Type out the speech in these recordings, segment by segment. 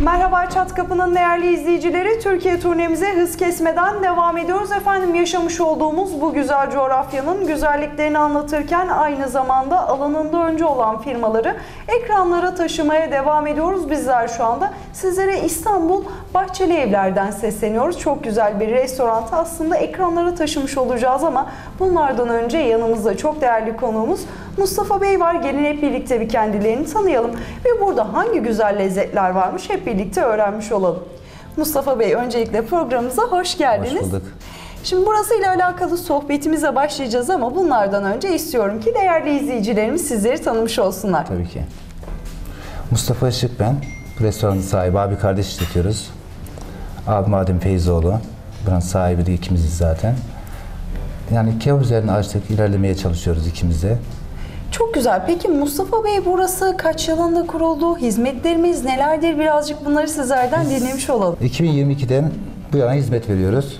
Merhaba Çat Kapı'nın değerli izleyicileri, Türkiye turnemize hız kesmeden devam ediyoruz. Efendim, yaşamış olduğumuz bu güzel coğrafyanın güzelliklerini anlatırken aynı zamanda alanında önce olan firmaları ekranlara taşımaya devam ediyoruz. Bizler şu anda sizlere İstanbul Bahçeli Evler'den sesleniyoruz. Çok güzel bir restoran aslında ekranlara taşımış olacağız ama bunlardan önce yanımızda çok değerli konuğumuz Mustafa Bey var. Gelin hep birlikte bir kendilerini tanıyalım ve burada hangi güzel lezzetler varmış hep birlikte öğrenmiş olalım. Mustafa Bey, öncelikle programımıza hoş geldiniz. Hoş bulduk. Şimdi burasıyla alakalı sohbetimize başlayacağız ama bunlardan önce istiyorum ki değerli izleyicilerimiz sizleri tanımış olsunlar. Tabii ki. Mustafa Işık ben. Bu restoranın sahibi, abi kardeş işletiyoruz. Abim Adem Feyzoğlu. Buranın sahibi de ikimiziz zaten. Yani kebap üzerine açtık, ilerlemeye çalışıyoruz ikimiz de. Çok güzel. Peki Mustafa Bey, burası kaç yılında kuruldu? Hizmetlerimiz nelerdir? Birazcık bunları sizlerden dinlemiş olalım. 2022'den bu yana hizmet veriyoruz.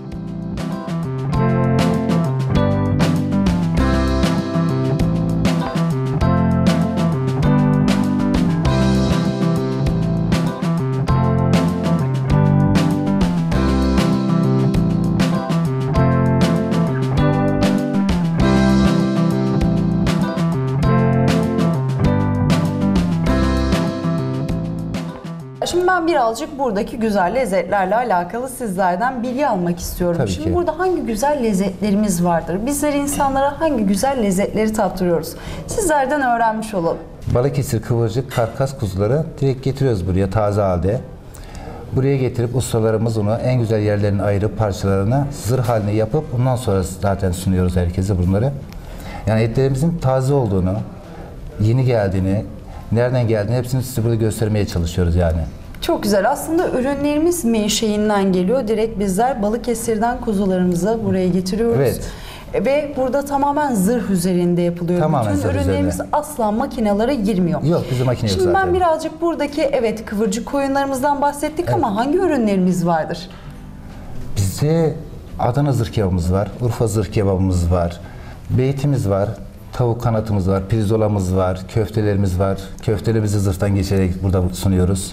Şimdi ben birazcık buradaki güzel lezzetlerle alakalı sizlerden bilgi almak istiyorum. Tabii Şimdi ki. burada hangi güzel lezzetlerimiz vardır? Bizler insanlara hangi güzel lezzetleri tattırıyoruz? Sizlerden öğrenmiş olalım. Balıkesir kıvırcık karkas kuzuları direkt getiriyoruz buraya taze halde. Buraya getirip ustalarımız onu en güzel yerlerini ayırıp parçalarına zırh haline yapıp ondan sonra zaten sunuyoruz herkese bunları. Yani etlerimizin taze olduğunu, yeni geldiğini, nereden geldiğini hepsini size burada göstermeye çalışıyoruz yani. Çok güzel. Aslında ürünlerimiz menşeinden geliyor. Direkt bizler Balıkesir'den kuzularımızı buraya getiriyoruz. Evet. Ve burada tamamen zırh üzerinde yapılıyor. Tamamen bütün zırh ürünlerimiz üzerine. asla makinalara girmiyor. Yok, bizim makine yok Şimdi zaten. ben birazcık buradaki kıvırcık koyunlarımızdan bahsettik ama hangi ürünlerimiz vardır? Bizde Adana zırh kebabımız var, Urfa zırh kebabımız var, beytimiz var, tavuk kanatımız var, pirzolamız var, köftelerimiz var. Köftelerimizi zırhtan geçirerek burada sunuyoruz.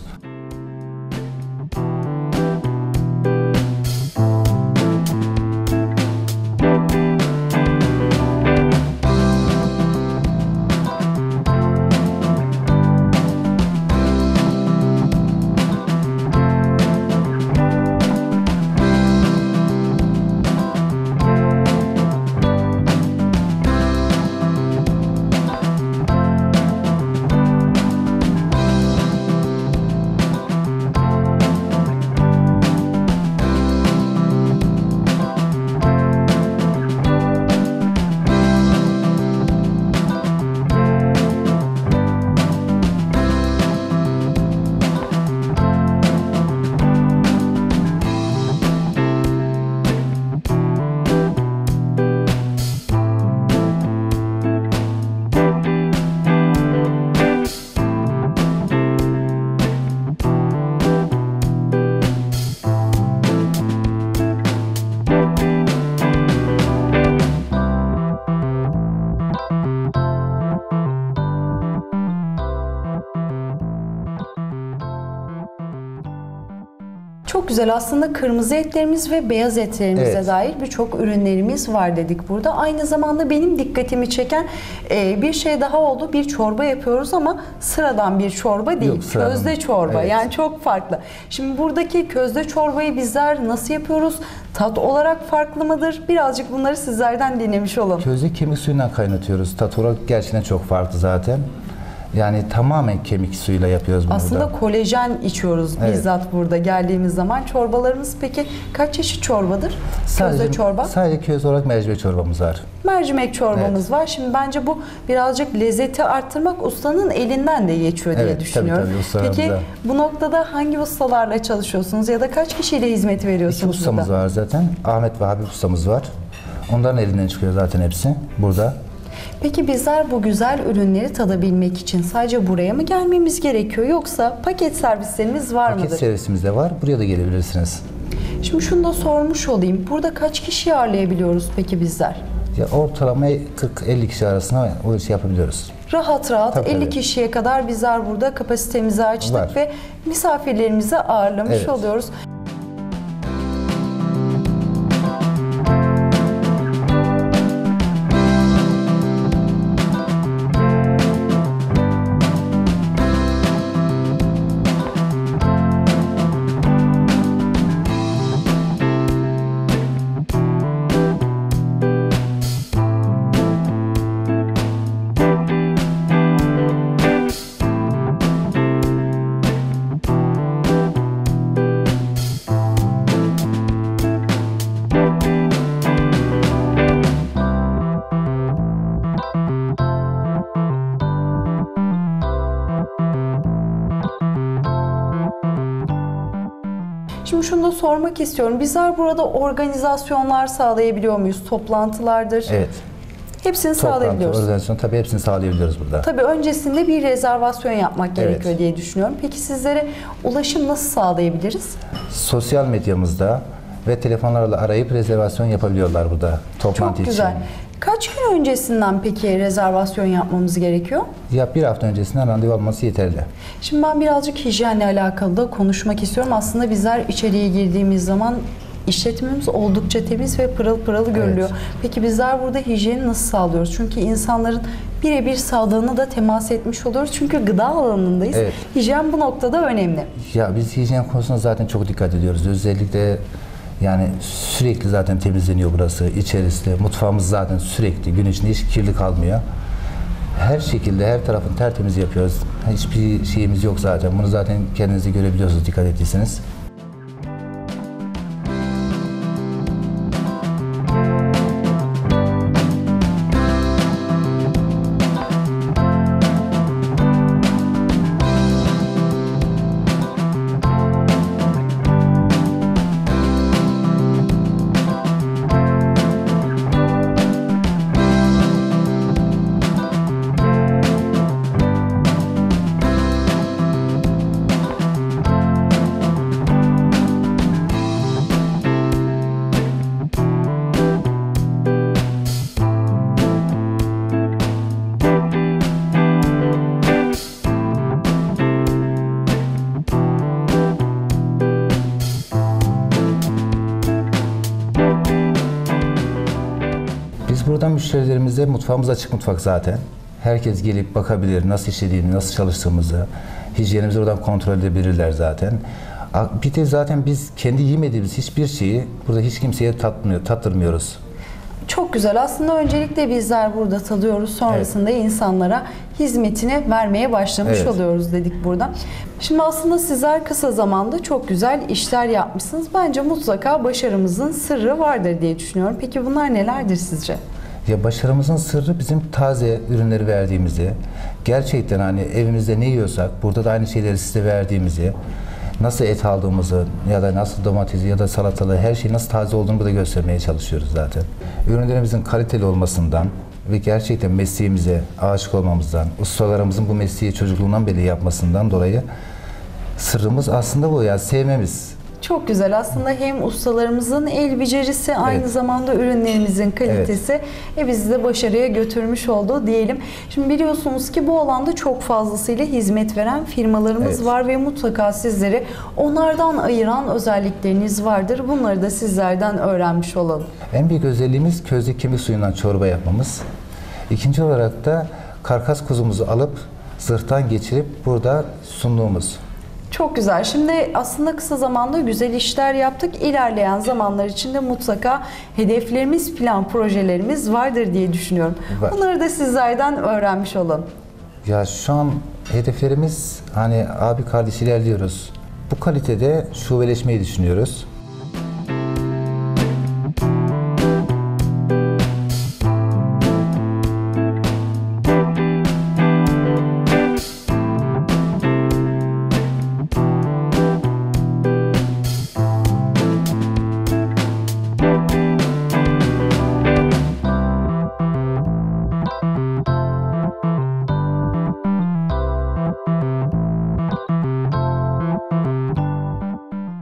Çok güzel. Aslında kırmızı etlerimiz ve beyaz etlerimize dair birçok ürünlerimiz var dedik burada. Aynı zamanda benim dikkatimi çeken bir şey daha oldu. Bir çorba yapıyoruz ama sıradan bir çorba değil. Yok, sıradan. Közde çorba. Evet. Yani çok farklı. Şimdi buradaki közde çorbayı bizler nasıl yapıyoruz? Tat olarak farklı mıdır? Birazcık bunları sizlerden dinlemiş olalım. Közde kemik suyundan kaynatıyoruz. Tat olarak gerçekten çok farklı zaten. Yani tamamen kemik suyuyla yapıyoruz bunu Aslında burada. kolajen içiyoruz Evet. bizzat burada geldiğimiz zaman. Çorbalarımız peki kaç çeşit çorbadır? Közde çorba. Sadece köz olarak mercimek çorbamız var. Mercimek çorbamız var. Şimdi bence bu birazcık lezzeti arttırmak ustanın elinden de geçiyor diye Evet, düşünüyorum. tabii, ustalarımıza. Peki bu noktada hangi ustalarla çalışıyorsunuz ya da kaç kişiyle hizmet İki veriyorsunuz ustamız burada? var zaten. Ahmet ve Habib ustamız var. Onların elinden çıkıyor zaten hepsi burada. Peki bizler bu güzel ürünleri tadabilmek için sadece buraya mı gelmemiz gerekiyor yoksa paket servislerimiz var Paket mıdır? servisimiz de var. Buraya da gelebilirsiniz. Şimdi şunu da sormuş olayım. Burada kaç kişi ağırlayabiliyoruz peki bizler? Ya ortalama 40-50 kişi arasında o işi yapabiliyoruz. rahat rahat Tabii, 50 tabii. kişiye kadar bizler burada kapasitemizi açtık Var. ve misafirlerimizi ağırlamış Evet. oluyoruz. Şimdi şunu da sormak istiyorum. Bizler burada organizasyonlar sağlayabiliyor muyuz? Toplantılardır. Evet. Hepsini Toplantı, sağlayabiliyoruz. organizasyon tabii hepsini sağlayabiliyoruz burada. Tabii öncesinde bir rezervasyon yapmak gerekiyor Evet. diye düşünüyorum. Peki sizlere ulaşım nasıl sağlayabiliriz? Sosyal medyamızda ve telefonlarla arayıp rezervasyon yapabiliyorlar burada toplantı Çok için. güzel. Kaç gün öncesinden peki rezervasyon yapmamız gerekiyor? Ya bir hafta öncesinden randevu alması yeterli. Şimdi ben birazcık hijyenle alakalı da konuşmak istiyorum. Aslında bizler içeriye girdiğimiz zaman işletmemiz oldukça temiz ve pırıl pırıl görülüyor. Evet. Peki bizler burada hijyeni nasıl sağlıyoruz? Çünkü insanların birebir sağlığına da temas etmiş oluyoruz. Çünkü gıda alanındayız. Evet. Hijyen bu noktada önemli. Ya biz hijyen konusunda zaten çok dikkat ediyoruz. Özellikle yani sürekli zaten temizleniyor burası. İçerisi de, mutfağımız zaten sürekli gün içinde hiç kirli kalmıyor. Her şekilde her tarafını tertemiz yapıyoruz. Hiçbir şeyimiz yok zaten. Bunu zaten kendiniz de görebiliyorsunuz dikkat ettiyseniz. Biz buradan müşterilerimize mutfağımız açık mutfak zaten. Herkes gelip bakabilir nasıl işlediğini, nasıl çalıştığımızı. Hijyenimizi oradan kontrol edebilirler zaten. Bir de zaten biz kendi yemediğimiz hiçbir şeyi burada hiç kimseye tattırmıyoruz. Çok güzel. Aslında öncelikle bizler burada tadıyoruz. Sonrasında insanlara hizmetini vermeye başlamış Evet. oluyoruz dedik burada. Şimdi aslında sizler kısa zamanda çok güzel işler yapmışsınız. Bence mutlaka başarımızın sırrı vardır diye düşünüyorum. Peki bunlar nelerdir sizce? Ya başarımızın sırrı bizim taze ürünleri verdiğimizi, gerçekten hani evimizde ne yiyorsak burada da aynı şeyleri size verdiğimizi, nasıl et aldığımızı ya da nasıl domatesi ya da salatalığı her şeyin nasıl taze olduğunu burada göstermeye çalışıyoruz zaten. Ürünlerimizin kaliteli olmasından ve gerçekten mesleğimize aşık olmamızdan, ustalarımızın bu mesleği çocukluğundan beri yapmasından dolayı sırrımız aslında bu ya sevmemiz. Çok güzel. Aslında hem ustalarımızın el becerisi, aynı Evet. zamanda ürünlerimizin kalitesi bizi de başarıya götürmüş oldu diyelim. Şimdi biliyorsunuz ki bu alanda çok fazlasıyla hizmet veren firmalarımız Evet. var ve mutlaka sizleri onlardan ayıran özellikleriniz vardır. Bunları da sizlerden öğrenmiş olalım. En büyük özelliğimiz közde kemik suyundan çorba yapmamız. İkinci olarak da karkas kuzumuzu alıp zırhtan geçirip burada sunduğumuz. Çok güzel. Şimdi aslında kısa zamanda güzel işler yaptık. İlerleyen zamanlar içinde mutlaka hedeflerimiz, plan, projelerimiz vardır diye düşünüyorum. Var. Bunları da sizlerden öğrenmiş olalım. Ya şu an hedeflerimiz hani abi kardeş ilerliyoruz. Bu kalitede şubeleşmeyi düşünüyoruz.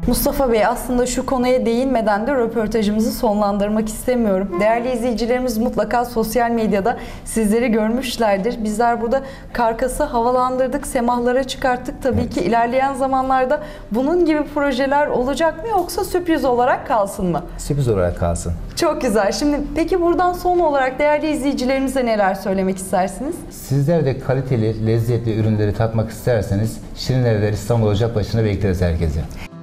Mustafa Bey, aslında şu konuya değinmeden de röportajımızı sonlandırmak istemiyorum. Değerli izleyicilerimiz mutlaka sosyal medyada sizleri görmüşlerdir. Bizler burada karkası havalandırdık, semahlara çıkarttık. Tabii ki ilerleyen zamanlarda bunun gibi projeler olacak mı, yoksa sürpriz olarak kalsın mı? Sürpriz olarak kalsın. Çok güzel. Şimdi peki buradan son olarak değerli izleyicilerimize neler söylemek istersiniz? Sizler de kaliteli, lezzetli ürünleri tatmak isterseniz Şirin Evler İstanbul Ocakbaşı'na bekleriz herkese.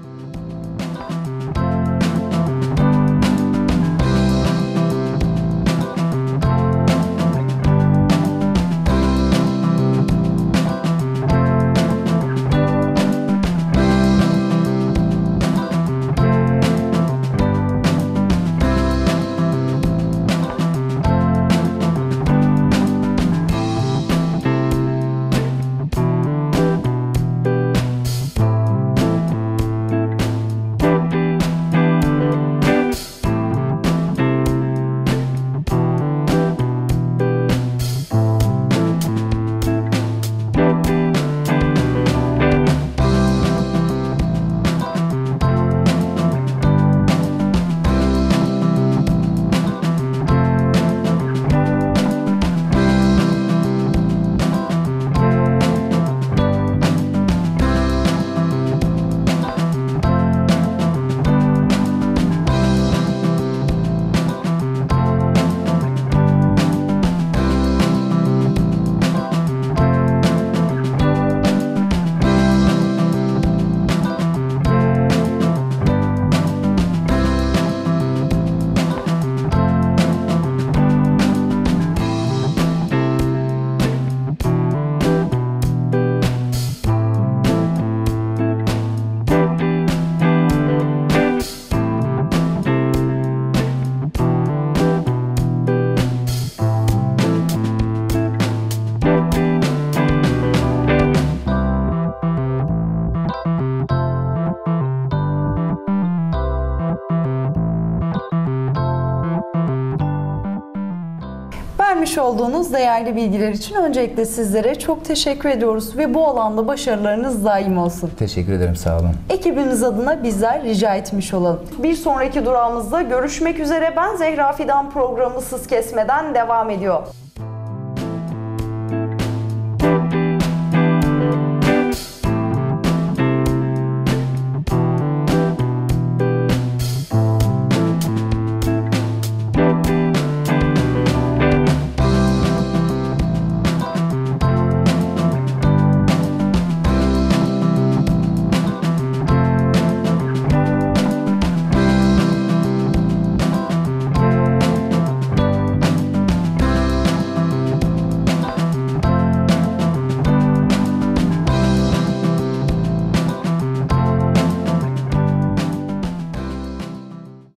Vermiş olduğunuz değerli bilgiler için öncelikle sizlere çok teşekkür ediyoruz ve bu alanda başarılarınız daim olsun. Teşekkür ederim, sağ olun. Ekibimiz adına bizler rica etmiş olalım. Bir sonraki durağımızda görüşmek üzere. Ben Zehra Fidan, programı Hız Kesmeden devam ediyor.